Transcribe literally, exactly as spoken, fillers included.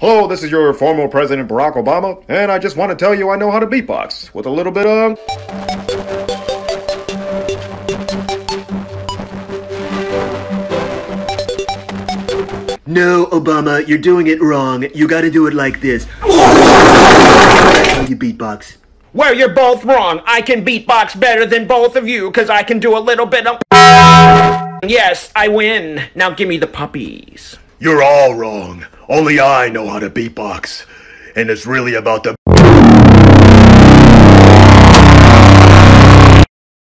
Hello, this is your former President Barack Obama, and I just want to tell you I know how to beatbox with a little bit of... No, Obama, you're doing it wrong. You gotta do it like this. You beatbox. Well, you're both wrong. I can beatbox better than both of you, because I can do a little bit of... Yes, I win. Now give me the puppies. You're all wrong. Only I know how to beatbox. And it's really about the...